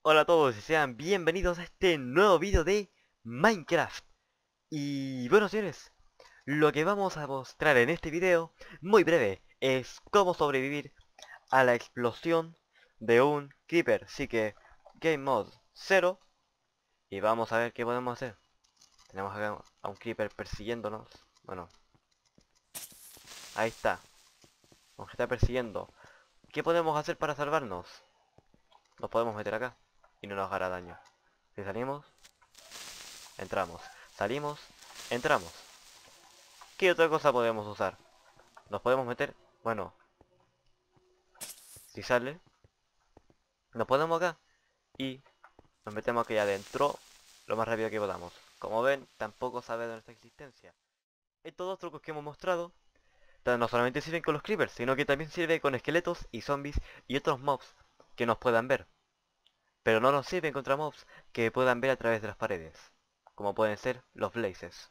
Hola a todos y sean bienvenidos a este nuevo vídeo de Minecraft. Y bueno señores, lo que vamos a mostrar en este vídeo, muy breve, es cómo sobrevivir a la explosión de un creeper. Así que, Game Mode 0 y vamos a ver qué podemos hacer. Tenemos acá a un creeper persiguiéndonos. Bueno, ahí está, nos está persiguiendo. ¿Qué podemos hacer para salvarnos? Nos podemos meter acá y no nos hará daño. Si salimos, entramos. Salimos, entramos. ¿Qué otra cosa podemos usar? Nos podemos meter, bueno, si sale, nos ponemos acá y nos metemos aquí adentro lo más rápido que podamos. Como ven, tampoco sabe de nuestra existencia. Estos dos trucos que hemos mostrado no solamente sirven con los creepers, sino que también sirve con esqueletos y zombies y otros mobs que nos puedan ver. Pero no nos sirven contra mobs que puedan ver a través de las paredes, como pueden ser los blazes.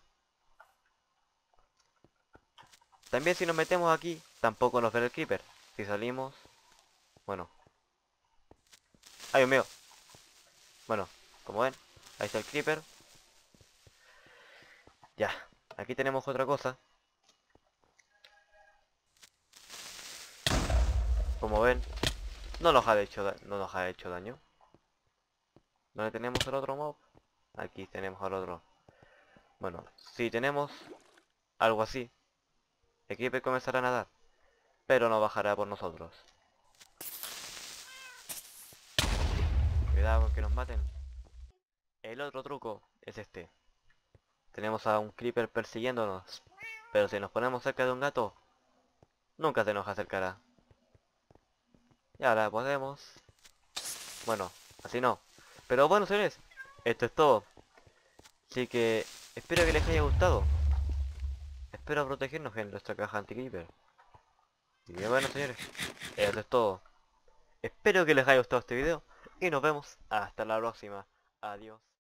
También si nos metemos aquí, tampoco nos ve el creeper. Si salimos, bueno, ay Dios mío. Bueno, como ven, ahí está el creeper. Ya, aquí tenemos otra cosa. Como ven, no nos ha hecho daño. ¿Dónde tenemos el otro mob? Aquí tenemos al otro. Bueno, si tenemos algo así, el creeper comenzará a nadar, pero no bajará por nosotros. Cuidado con que nos maten. El otro truco es este. Tenemos a un creeper persiguiéndonos, pero si nos ponemos cerca de un gato, nunca se nos acercará. Y ahora podemos... Bueno, así no. Pero bueno, señores, esto es todo. Así que espero que les haya gustado. Espero protegernos en nuestra caja anti-creeper. Y bien, bueno, señores, eso es todo. Espero que les haya gustado este video y nos vemos hasta la próxima. Adiós.